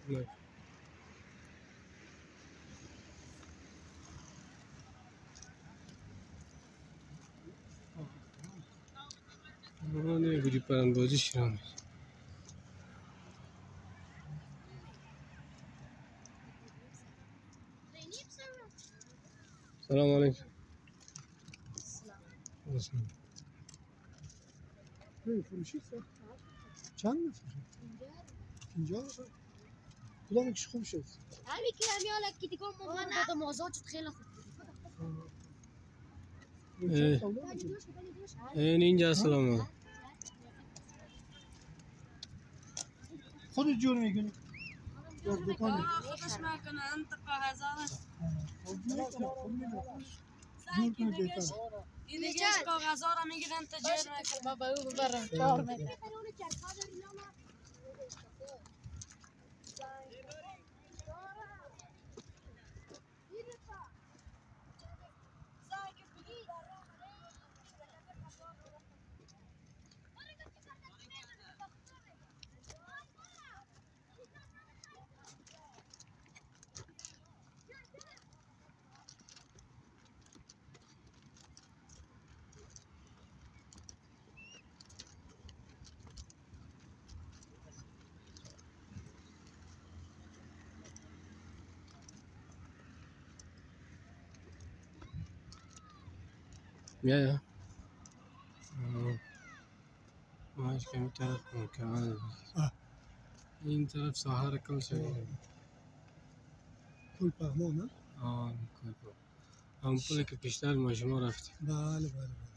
نه. نه گوری پرندازی شیران. سلام علیکم. سلام. فروشی چند میفروشی؟ 50 کدام یکیش خوب شد؟ همین که همین که دیگه ما مازاد شد خیلی خوب. اینجا سلام. خودت جور میکنی؟ در دکان خودش میکنه انتقا هزارش جور کنی بهتر. این دیگه کاغذها رو میگیرن تجار میکنه. بابا او ببرم 4 متر. بیا ماش کمی طرف کمان این طرف ساحر کل شده کل پهمان نه؟ کل هم پولی که پیشتر ما شما رفتیم. بله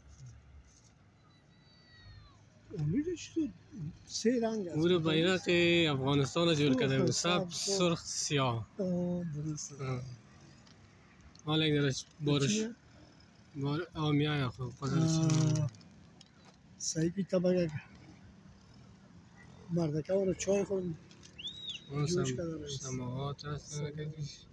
اونجا چطور؟ 3 رنگ است. اون بیرق افغانستان جور کرده بود، سبز سرخ سیاه. درست. حالا این درش بارش میای خوب صحیح پیتا بگه مردکه رو چای خورد جوش کرده سماوات هست